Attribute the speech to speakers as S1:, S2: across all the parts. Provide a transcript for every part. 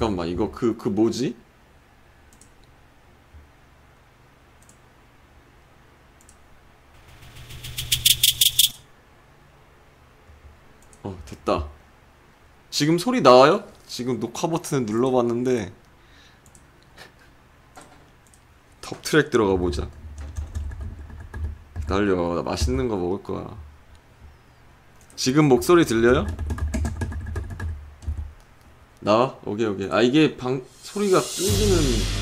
S1: 잠깐만, 이거 그 뭐지? 됐다. 지금 소리 나와요? 지금 녹화 버튼을 눌러봤는데 top 트랙 들어가 보자. 기다려, 나 맛있는 거 먹을 거야. 지금 목소리 들려요? 나와? 오케이. 아, 이게 소리가 끊기는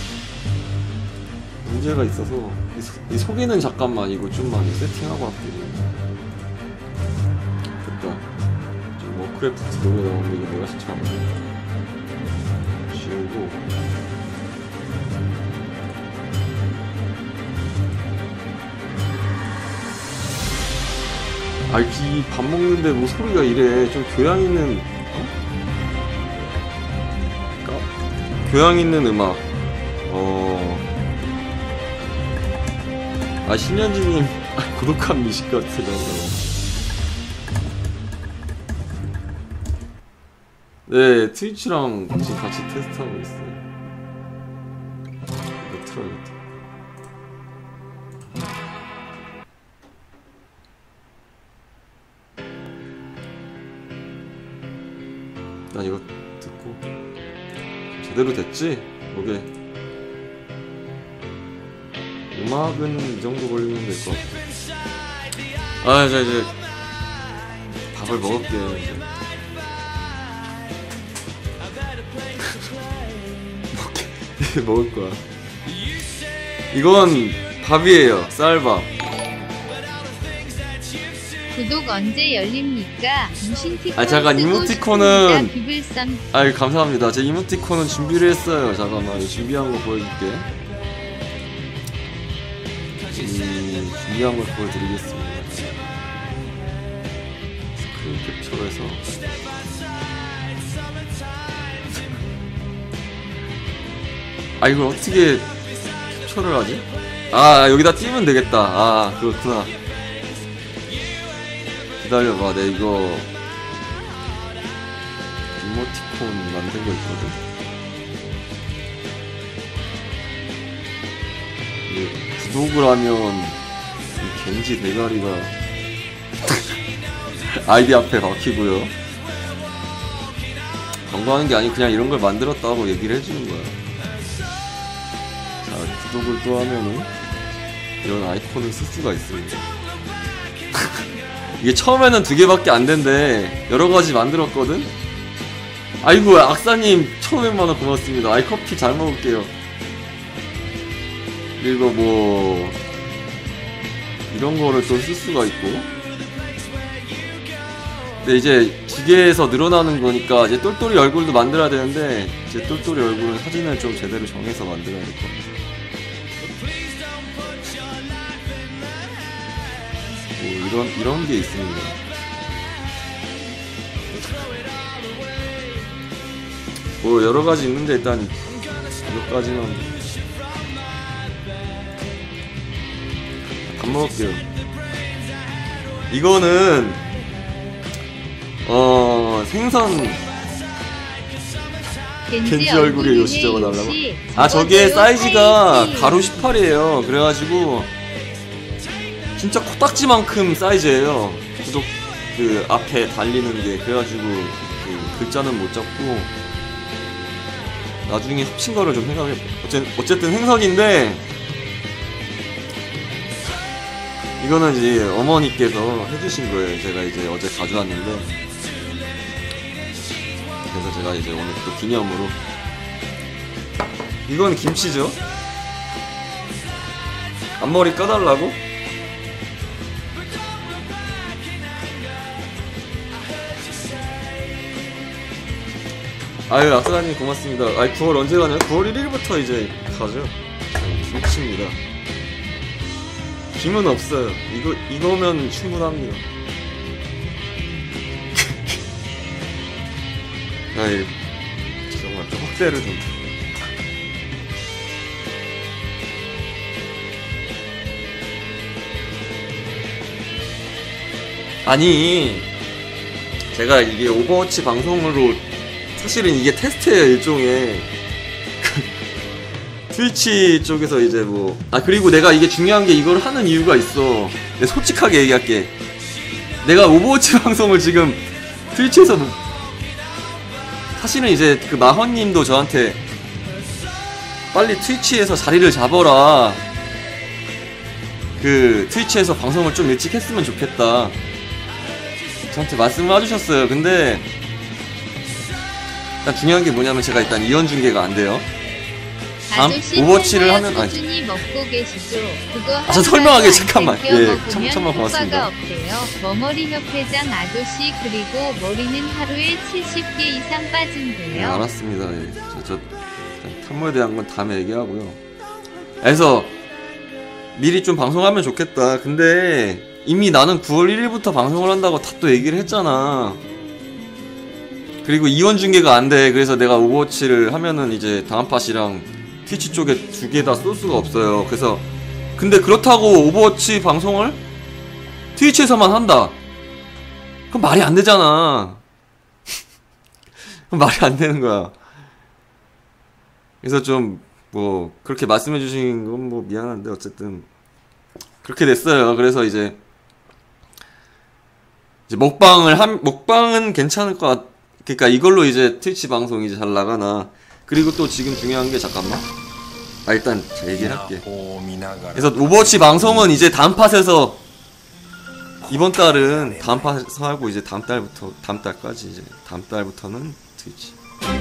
S1: 문제가 있어서 이 소리는 잠깐만 이거 좀만 세팅하고 할게. 됐다. 지금 워크래프트 노래 나오는데 이거 내가 시청한 거야. 지우고 이 밥 먹는데 뭐 소리가 이래. 좀 교양 있는 교양 있는 음악. 신현지님 고독한 미식 같으잖아. 네, 트위치랑 같이 테스트하고 있어요. 이거 틀어야겠다. 난 이거 듣고 제대로 됐지? 오케이. 음악은 이 정도 걸리면 될 것 같아. 자 이제 밥을 먹을게. 이제 먹을 거야. 이건 밥이에요. 쌀밥.
S2: 구독 언제 열립니까? 무신티콘
S1: 잠깐, 이모티콘은 감사합니다. 제 이모티콘은 준비를 했어요. 잠깐만, 준비한 거 보여줄게. 준비한 걸 보여드리겠습니다. 스크린 캡처해서 이걸 어떻게 캡처를 하지? 여기다 띄면 되겠다. 그렇구나. 기다려봐, 내 이거 이모티콘 만든 거 있거든. 구독을 하면 이 겐지 대가리가 아이디 앞에 박히고요. 광고하는 게 아니고 그냥 이런 걸 만들었다고 얘기를 해주는 거야. 자, 구독을 또 하면은 이런 아이콘을 쓸 수가 있습니다. 이게 처음에는 2개밖에 안 된대. 여러가지 만들었거든? 아이고, 악사님 1500만원 고맙습니다. 커피 잘 먹을게요. 그리고 뭐 이런 거를 또 쓸 수가 있고. 근데 이제 기계에서 늘어나는 거니까 이제 똘똘이 얼굴도 만들어야 되는데, 이제 똘똘이 얼굴은 사진을 좀 제대로 정해서 만들어야 될 것 같아요. 이런 게 있습니다. 뭐 여러 가지 있는데 일단 몇 가지만 밥 먹을게요. 이거는 생선 겐지 얼굴에 요시 적어달라고? 저게 사이즈가 가로 18이에요. 그래가지고 진짜 코딱지만큼 사이즈예요. 구독 그 앞에 달리는 게. 그래가지고 그 글자는 못 잡고 나중에 합친 거를 좀 생각해. 어쨌든 생선인데, 이거는 이제 어머니께서 해주신 거예요. 제가 이제 어제 가져왔는데, 그래서 제가 이제 오늘 또 기념으로. 이건 김치죠? 앞머리 까달라고? 악사님 고맙습니다. 9월 언제 가냐? 9월 1일부터 이제 가죠. 김치입니다. 김은 없어요. 이거면 충분합니다. 정말 좀 확대를 좀. 아니, 제가 이게 오버워치 방송으로 사실은 이게 테스트예요, 일종의. 트위치 쪽에서 이제 뭐, 그리고 내가 이게 중요한 게 이걸 하는 이유가 있어. 내가 솔직하게 얘기할게. 내가 오버워치 방송을 지금 트위치에서 사실은 이제 그 마헌님도 저한테 빨리 트위치에서 자리를 잡아라, 그 트위치에서 방송을 좀 일찍 했으면 좋겠다, 저한테 말씀을 해주셨어요. 근데 일단 중요한 게 뭐냐면 제가 일단 이연 중계가 안 돼요. 오버워치를 하면
S2: 꾸준히 먹고 계시죠? 그거
S1: 저 설명하게 잠깐만. 예, 잠깐만 고맙습니다.
S2: 없대요. 머머리 협회장 아저씨, 그리고 머리는 하루에 70개 이상 빠진대요.
S1: 네, 알았습니다. 예. 저 탐모에 대한 건 다음에 얘기하고요. 그래서 미리 좀 방송하면 좋겠다. 근데 이미 나는 9월 1일부터 방송을 한다고 다 또 얘기를 했잖아. 그리고 이원 중계가 안 돼. 그래서 내가 오버워치를 하면은 이제 다음팟이랑 트위치 쪽에 두 개 다 쏠 수가 없어요. 그래서 근데 그렇다고 오버워치 방송을 트위치에서만 한다, 그럼 말이 안 되잖아. 그럼 말이 안 되는 거야. 그래서 좀 뭐 그렇게 말씀해 주신 건 뭐 미안한데 어쨌든 그렇게 됐어요. 그래서 이제 먹방은 괜찮을 것 같. 그러니까 이걸로 이제 트위치 방송이 이제 잘 나가나. 그리고 또 지금 중요한 게, 잠깐만, 일단 제가 얘기를 할게. 그래서 오버워치 방송은 이제 다음 팟에서, 이번 달은 다음 팟에서 하고, 이제 다음 달까지, 이제 다음 달부터는 트위치.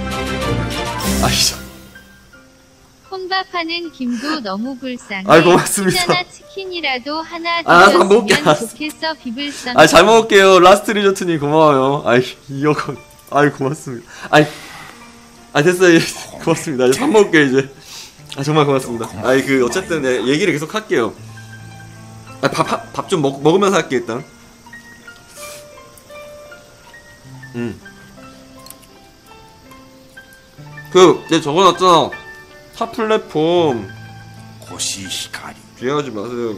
S2: 혼밥하는 김도 너무 불쌍해.
S1: 고맙습니다.
S2: 피자나 치킨이라도 하나 드셨으면 좋겠어. 비블선.
S1: 잘 먹을게요. 라스트 리조트님 고마워요. 이거 고맙습니다. 됐어요. 고맙습니다. 이제 밥 먹을게요, 이제. 정말 고맙습니다. 어쨌든, 네, 얘기를 계속 할게요. 밥 좀 먹으면서 할게, 일단. 내가 적어놨잖아. 타 플랫폼. 비하하지 마세요,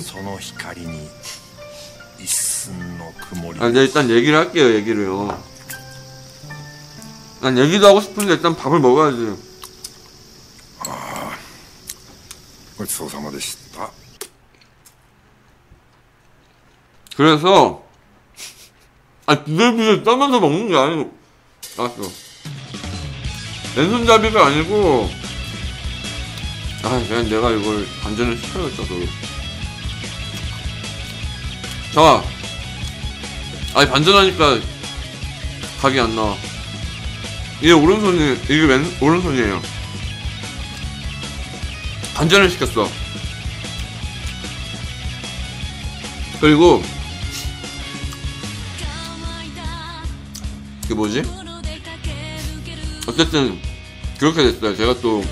S1: 내가 일단 얘기를 할게요, 얘기를요. 난 얘기도 하고 싶은데 일단 밥을 먹어야지. 그래서 부들부들 떠면서 먹는 게 아니고, 알았어, 왼손잡이가 아니고, 그냥 내가 이걸 반전을 시켜야겠다. 자, 반전하니까 각이 안 나와. 이게 오른손이에요. 반전을 시켰어. 그리고 그게 뭐지? 어쨌든 그렇게 됐어요. 제가 또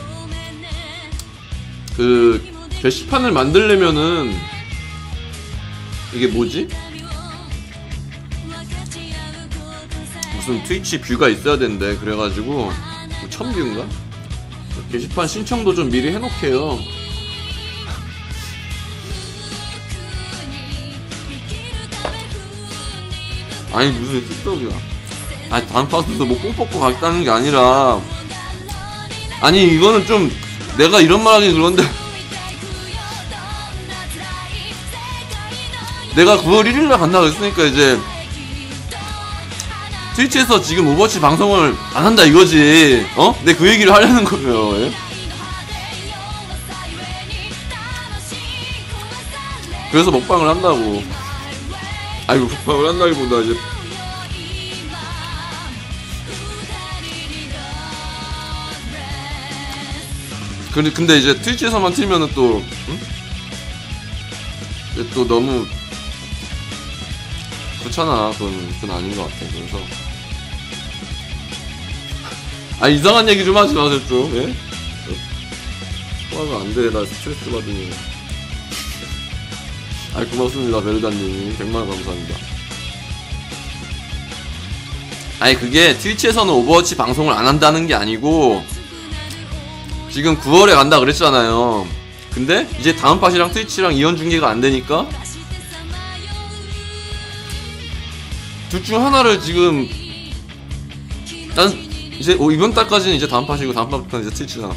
S1: 그 게시판을 만들려면은 이게 뭐지? 무슨 트위치 뷰가 있어야 된대. 그래가지고 1000뷰인가? 게시판 신청도 좀 미리 해놓게요. 무슨 틱톡이야. 다음 파스도 뭐 뽕 뽑고 가겠다는 게 아니라, 이거는 좀 내가 이런 말 하긴 그런데 내가 9월 1일날 간다고 했으니까 이제 트위치에서 지금 오버워치 방송을 안 한다 이거지. 내 그 얘기를 하려는 거예요. 예? 그래서 먹방을 한다고. 먹방을 한다기보다 이제 근데 이제 트위치에서만 틀면은 또 또 너무 그렇잖아. 그건 아닌 것 같아. 그래서 이상한 얘기 좀 하지 마세요 좀. 예? 소화가 안 돼. 나 스트레스 받으니. 고맙습니다, 베르다님. 100만 감사합니다. 그게 트위치에서는 오버워치 방송을 안 한다는 게 아니고, 지금 9월에 간다 그랬잖아요. 근데 이제 다음 팟이랑 트위치랑 이연 중계가 안 되니까 둘 중 하나를 지금 이제 이번 달까지는 이제 다음 팟이고 다음 팟부터는 이제 트위치잖아.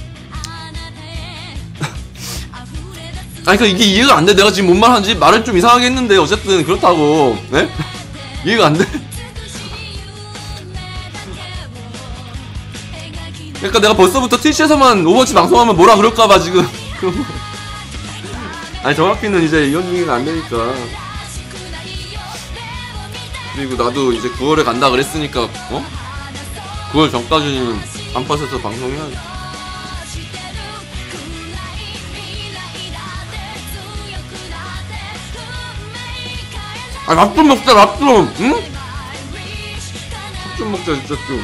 S1: 아니 그러니까 이게 이해가 안 돼. 내가 지금 뭔 말 하는지 말을 좀 이상하게 했는데 어쨌든 그렇다고. 네? 이해가 안 돼. 그러니까 내가 벌써부터 트위치에서만 오버워치 방송하면 뭐라 그럴까봐 지금. 아니 정확히는 이제 이런 중계가 안 되니까. 그리고 나도 이제 9월에 간다 그랬으니까 9월 전까지는 단팟에서 방송해야지. 아 밥 좀 먹자 밥 좀. 응? 밥 좀 먹자 진짜 좀.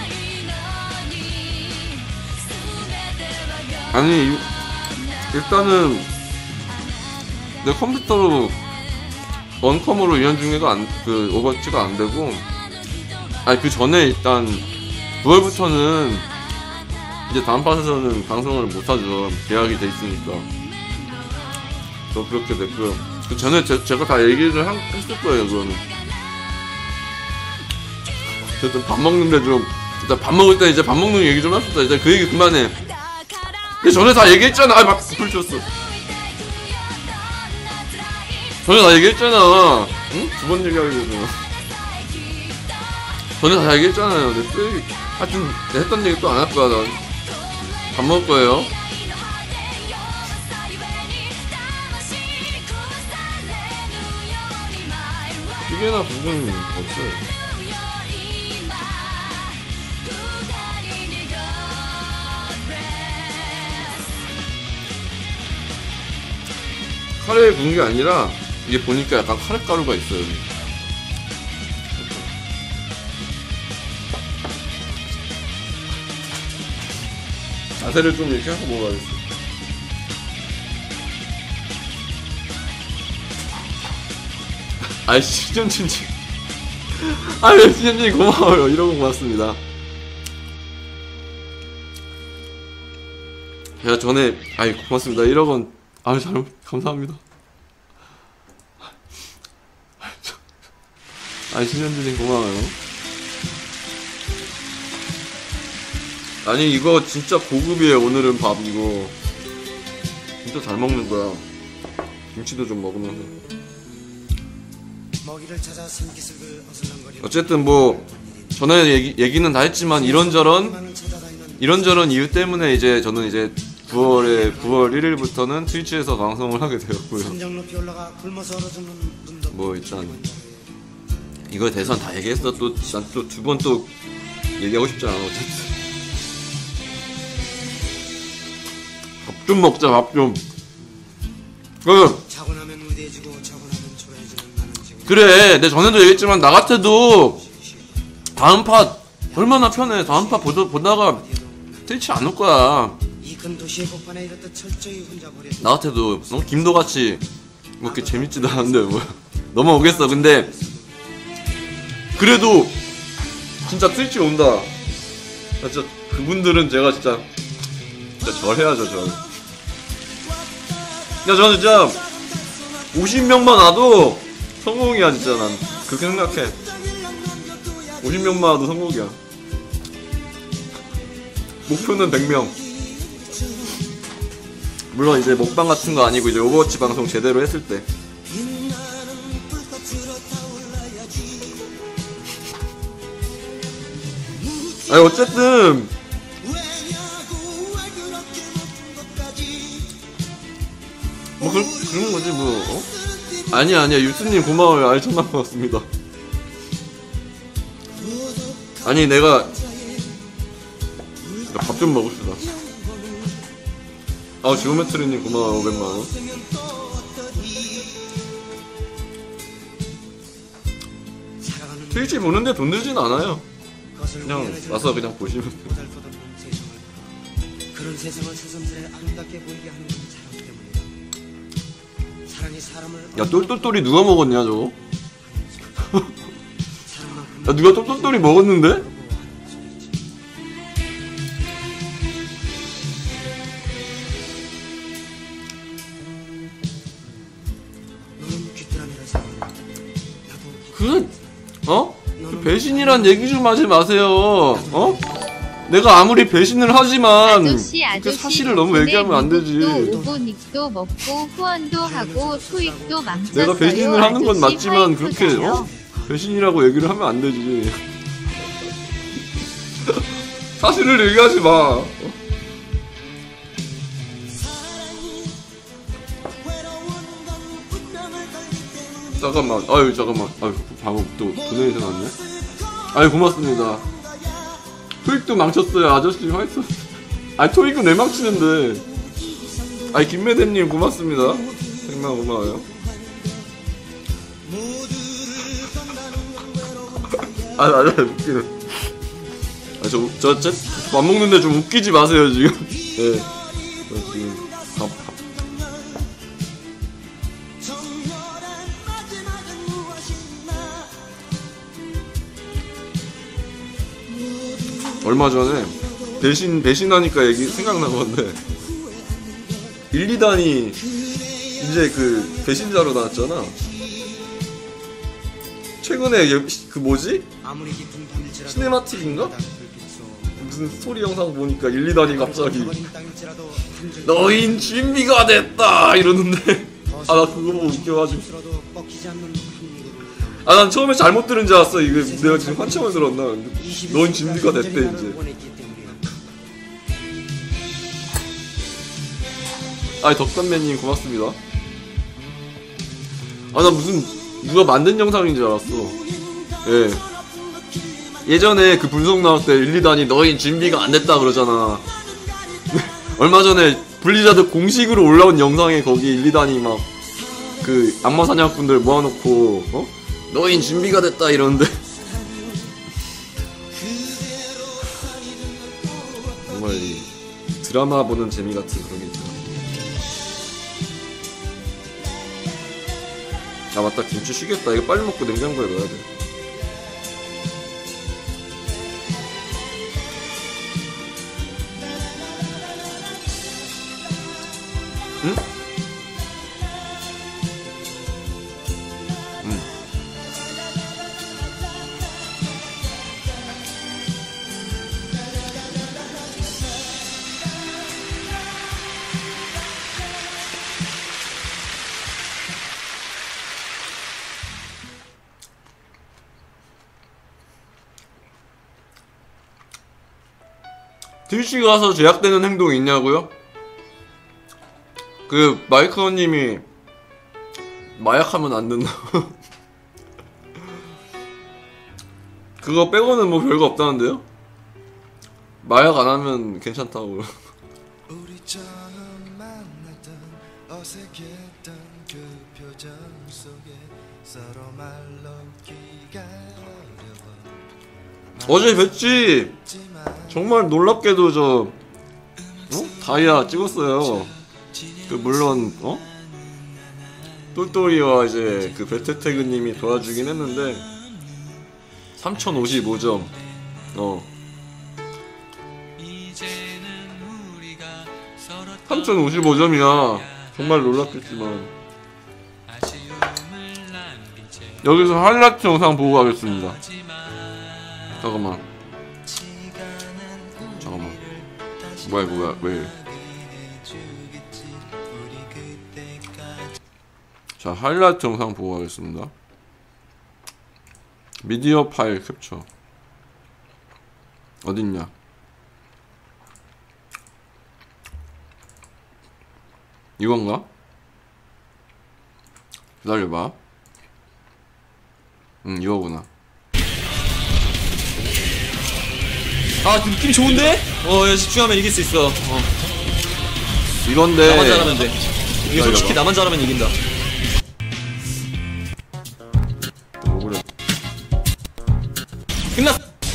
S1: 아니 일단은 내 컴퓨터로 원컴으로 이런 중계가 그 오버워치가 안 되고, 아니 그 전에 일단 9월부터는 이제 다음 팟에서는 방송을 못 하죠. 계약이 돼 있으니까. 또 그렇게 됐고요. 그 전에 제가 다 얘기를 했을 거예요 그거는. 어쨌든 밥 먹는데 좀 일단 밥 먹을 때 이제 밥 먹는 얘기 좀 합시다. 이제 그 얘기 그만해. 근데 전에 다 얘기했잖아. 아, 막 불 쳤어. 전에 다 얘기했잖아. 응? 두 번 얘기하게 되잖아. 전에 다 얘기했잖아요. 내 쓰레기. 하여튼, 내가 했던 얘기 또 안 할 거야, 난. 밥 먹을 거예요. 찌개나 국은 없어요. 카레에 구운 게 아니라 이게 보니까 약간 카레가루가 있어요. 자세를 좀 이렇게 하고 먹어야겠어. 아이씨 신현진님 아유 신현진님 고마워요. 이러고 고맙습니다. 제가 전에 아이 고맙습니다. 1억 원 아유 잘 감사합니다. 아니 신현진님 고마워요. 아니 이거 진짜 고급이에요. 오늘은 밥 이거 진짜 잘 먹는 거야. 김치도 좀 먹으면서. 어쨌든 뭐 전에 얘기는 다 했지만 이런저런 이유 때문에 이제 저는 이제 9월 1일부터는 트위치에서 방송을 하게 되었고요. 뭐 일단 이거에 대해서는 다 얘기했어. 또 난 또 두 번 또 얘기하고 싶지 않아. 어쨌든 밥 좀 먹자. 밥 좀. 그래 내 전에도 얘기했지만 나 같아도 다음 팟 얼마나 편해. 다음 팟 보다가 트위치 안 올 거야. 나 같아도 김도같이 뭐 이렇게 재밌지도 않은데 뭐 넘어오겠어. 근데 그래도 진짜 트위치 온다. 진짜 그분들은 제가 진짜 절해야죠 절. 야 저는 진짜 50명만 와도 성공이야 진짜. 난 그렇게 생각해. 50명만 와도 성공이야. 목표는 100명. 물론 이제 먹방 같은 거 아니고 이제 오버워치 방송 제대로 했을 때. 아니 어쨌든 뭐 그런 거지 뭐. 아니야 유스님 고마워요. 알천만 고맙습니다. 아니 내가 밥 좀 먹읍시다. 아 지오메트리님 고마워요. 500만원. 트위치 보는데 돈 들진 않아요. 그냥 와서 그냥 보시면 돼요. 그런 세상을 새삼스레 아름답게 보이게 하는 건 사랑 때문이다. 사랑이 사람을 야 똘똘똘이 누가 먹었냐 저거? 야 누가 똘똘똘이 먹었는데? 그 배신이란 얘기 좀 하지 마세요. 내가 아무리 배신을 하지만
S2: 아저씨
S1: 그 사실을 너무 얘기하면 안 되지.
S2: 오보닉도 먹고 후원도 하고 토익도 망쳤어요.
S1: 내가 배신을 하는 건
S2: 아저씨
S1: 맞지만 그렇게
S2: 화이트가요.
S1: 배신이라고 얘기를 하면 안 되지. 사실을 얘기하지 마. 잠깐만. 아유 잠깐만. 아유 방금 또 도네이션 왔네. 아유 고맙습니다. 토익도 망쳤어요. 아저씨 화이트. 아니 토익은 왜 망치는데. 아니 김매대님 고맙습니다. 정말 고마워요. 맞아 웃기네. 저 밥 먹는데 좀 웃기지 마세요 지금. 예. 저 지금 밥. 얼마 전에 배신하니까 얘기 생각난 건데 1, 2단이 이제 그 배신자로 나왔잖아. 최근에 그 뭐지? 시네마틱인가? 무슨 스토리 영상 보니까 1, 2단이 갑자기 너인 준비가 됐다 이러는데 아 나 그거 보고 웃겨가지고 아 난 처음에 잘못 들은 줄 알았어. 이거 내가 지금 환청을 들었나? 너인 준비가 됐대 이제. 아이 덕담맨님 고맙습니다. 아 나 무슨 누가 만든 영상인 줄 알았어. 예. 예전에 그 분석 나올 때 1, 2단이 너희 준비가 안 됐다 그러잖아. 얼마 전에 블리자드 공식으로 올라온 영상에 거기 1, 2단이 막 그 악마 사냥꾼들 모아놓고 어? 너인 준비가 됐다 이러는데 정말 이 드라마 보는 재미 같은 그런 게 있잖아. 아 맞다 김치 쉬겠다. 이거 빨리 먹고 냉장고에 넣어야 돼. 응? 트위치 가서 제약되는 행동이 있냐고요? 그 마이크님이 마약하면 안 된다. 그거 빼고는 뭐 별거 없다는데요? 마약 안 하면 괜찮다고. 우리 처음 만났던 어색했던 그 표정 속에 서로 말로 기가 어제 뵀지. 정말 놀랍게도 저 다이아 찍었어요. 그 물론 똘똘이와 이제 그 베테테그님이 도와주긴 했는데 3055점. 3055점이야. 정말 놀랍겠지만 여기서 하이라이트 영상 보고 가겠습니다. 잠깐만. 뭐야 왜? 자 하이라이트 영상 보고 가겠습니다. 미디어 파일 캡처 어딨냐? 이건가? 기다려봐. 이거구나.
S3: 아 느낌 좋은데? 야 집중하면 이길 수 있어.
S1: 이건데
S3: 나만 잘하면 돼. 이게 솔직히 나만 잘하면 이긴다.
S1: 뭐 그래?
S3: 끝났.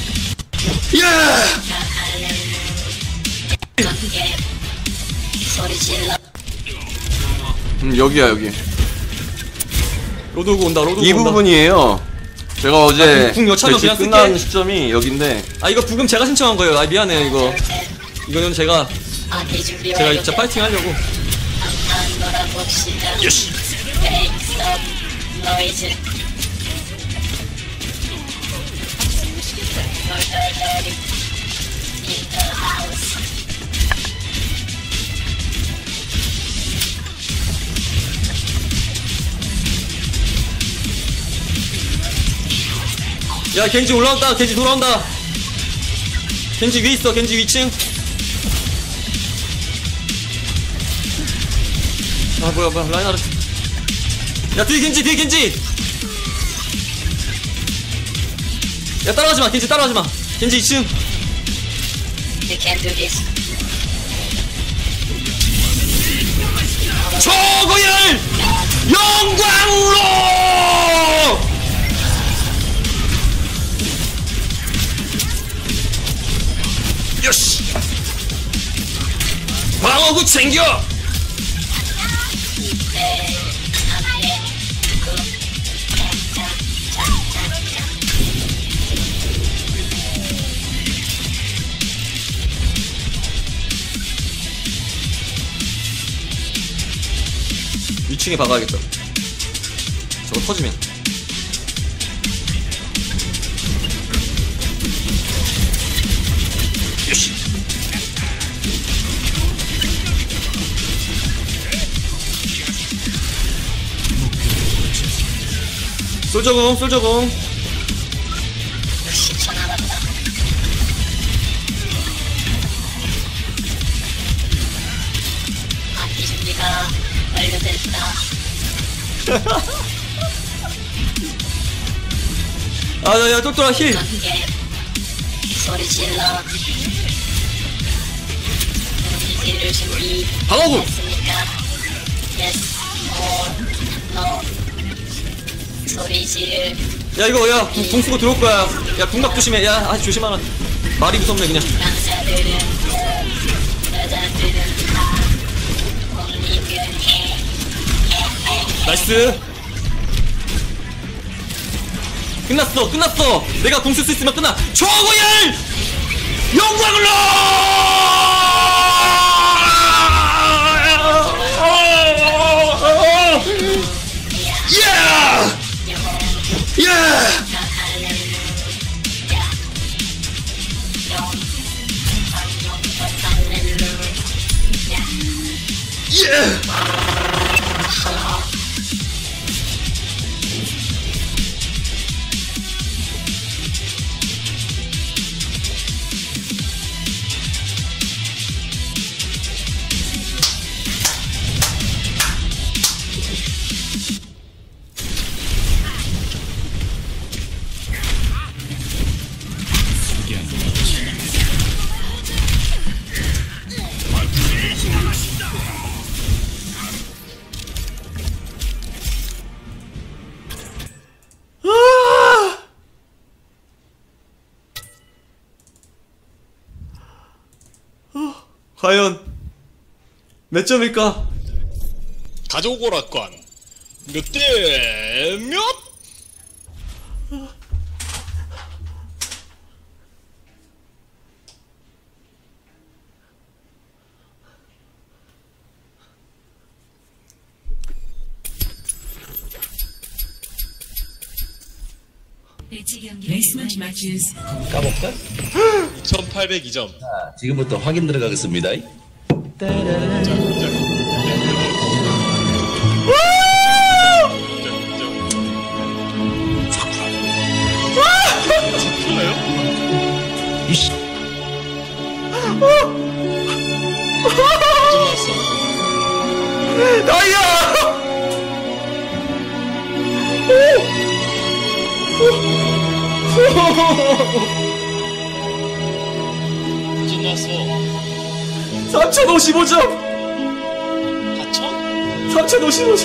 S1: 여기야 여기.
S3: 로드 오고 온다. 로드 오고
S1: 이
S3: 온다.
S1: 부분이에요. 제가 어제
S3: 북 여차하면
S1: 배치
S3: 그냥
S1: 끝난
S3: 쓸게.
S1: 시점이 여긴데.
S3: 아 이거 부금 제가 신청한 거예요. 아 미안해요 이거. 이거는 제가 진짜 파이팅 하려고.
S1: 예시.
S3: 야 겐지 올라온다. 겐지 돌아온다. 겐지 위에 있어. 겐지 위층. 아 뭐야 라인하르트. 야 뒤에 겐지 뒤에 겐지. 야 따라가지마. 겐지 따라가지마. 겐지 2층.
S4: You can't do this.
S3: 초고열 영광으로. 요시 방어구 챙겨. 위층에 박아야겠다. 저거 터지면. 요시. 솔저공 솔저공.
S4: 역시 천하답다. 악기 준비가 완료됐다.
S3: 아야야 똘똘아 힐.
S4: 함께 소리 질러. 이를 준비.
S3: 방어구.
S4: 했습니까? Yes or no. 소리 지를.
S3: 야 이거 야 궁 쓰고 들어올 거야. 야 궁각 조심해. 야 아 조심하라. 말이 무섭네 그냥.
S4: 남자들은 여자들은 다 해.
S3: 나이스. 끝났어 끝났어. 내가 궁 쓸 수 있으면 끝나. 초고열 영광으로. 예! 예! 예! 과연 몇 점일까?
S5: 가져오거라건 몇 대 몇?
S6: Placement matches.
S7: 까볼까?
S5: 2802점.
S7: 지금부터 확인 들어가겠습니다. 이씨.
S5: 끝났어.
S3: 나이야!
S5: 끝났어.
S3: 3055점!
S5: 4천?
S3: 3055점!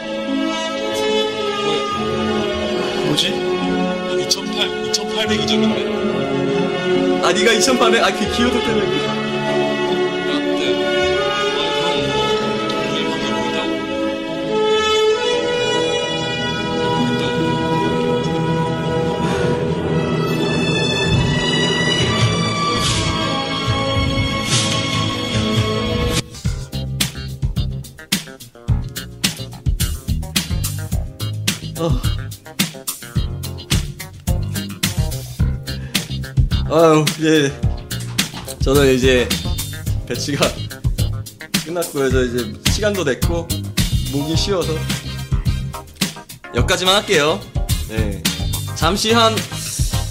S5: 뭐지? 2802점인데?
S3: 아, 니가 2800, 아, 그 기호도 때문에.
S5: 맞대. 그럼 뭐, 동일 확률 보인다고. 보인다고.
S3: 아유, 예. 저는 이제 배치가 끝났고요. 저 이제 시간도 됐고 목이 쉬어서 여기까지만 할게요. 네. 잠시 한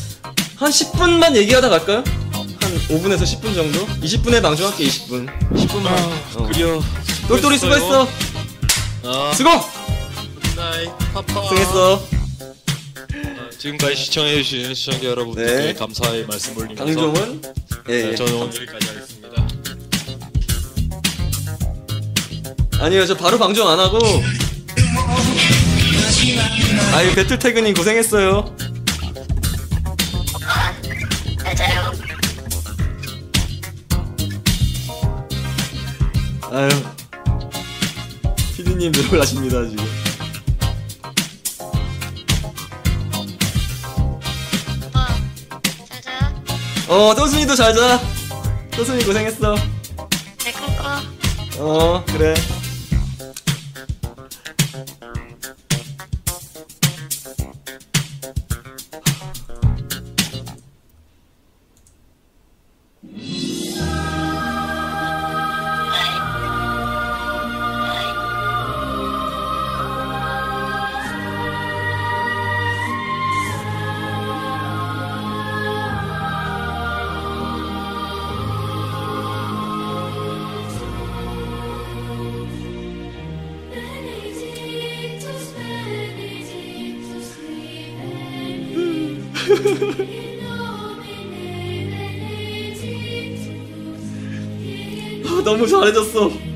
S3: 한 10분만 얘기하다 갈까요? 한 5분에서 10분 정도? 20분에 방송할게. 20분 10분만.
S5: 그려.
S3: 똘똘이 수고했어. 수고!
S5: 굿나잇 파파.
S3: 수고했어.
S5: 지금까지 시청해주신 시청자 여러분들께
S3: 네.
S5: 감사의 말씀 올리면서
S3: 방송은
S5: 네, 저는 오늘 여기까지 하겠습니다.
S3: 아니요, 저 바로 방송 안 하고. 아유, 배틀태그님 고생했어요.
S4: 맞아요.
S3: 아유, 피디님 들어가십니다 지금.
S4: 자자.
S3: 떠순이도 잘자. 떠순이 고생했어.
S4: 내 꿈꿔.
S3: 그래. 너무 잘해줬어.